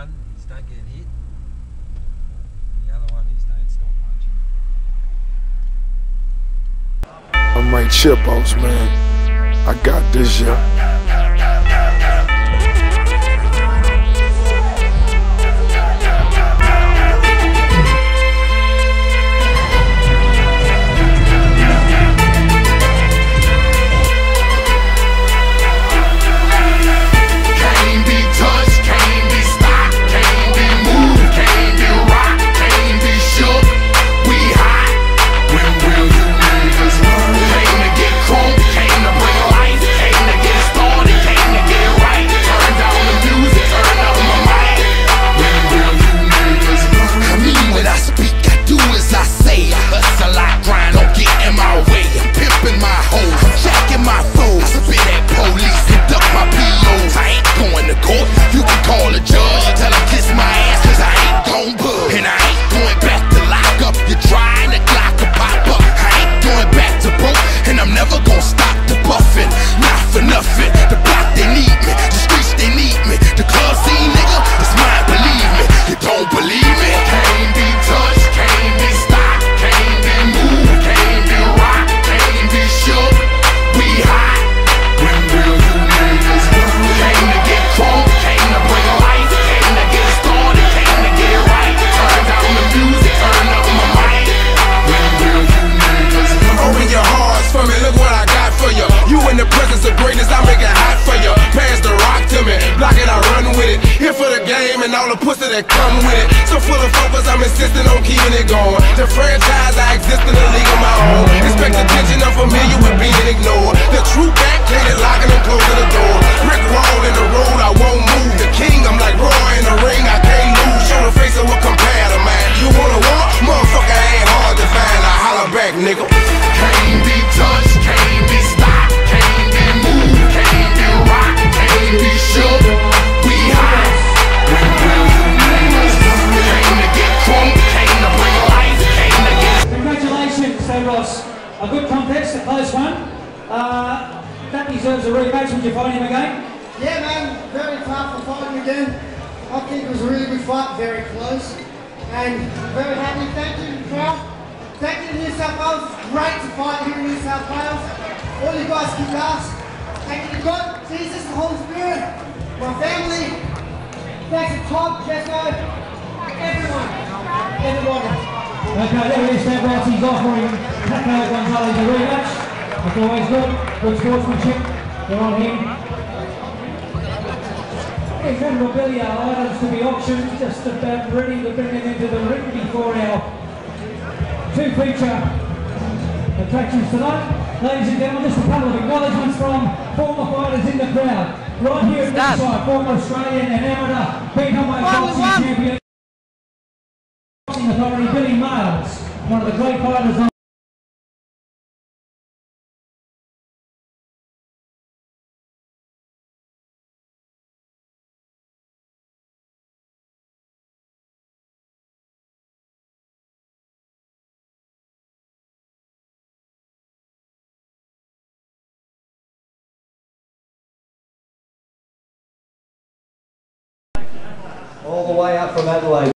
one is don't get hit. The other one is don't stop punching. I'm Mike Chipos, man. I got this, yeah. And all the pussy that come with it. So full of focus, I'm insisting on keeping it going. The franchise, I exist in a league of my own. Expect attention, I'm familiar with being ignored. The true back, can't locking and closing the door. Brick wall in the road, I won't move. The king, I'm like Roy in the ring, I can't lose. Show the face of what compare to mine. You wanna war? Motherfucker ain't hard to find. I holler back, nigga. Can't be touched, can't be stopped, can't be moved, can't be rocked, can't be shook. We high. Congratulations, Ross. A good contest, a close one. That deserves a rematch. Would you fight him again? Yeah, man, very tough to fight him again. I think it was a really good fight, very close. And very happy. Thank you, crowd. Thank you to New South Wales. It's great to fight here in New South Wales. All you guys kick ass. Thank you to God, Jesus, the Holy Spirit, my family. Thanks to Todd, Jessica, everyone. Okay, there it is, Stan Ross. He's offering Paco Gonzalez a rematch. That's always good sportsmanship. They're on him. There's memorabilia items to be auctioned, just about ready to bring them into the ring before our two feature attractions tonight. Ladies and gentlemen, just a couple of acknowledgements from former fighters in the crowd. Right here at this side, former Australian and amateur bantamweight boxing champion, boxing authority Billy Miles, one of the great fighters on all the way up from Adelaide.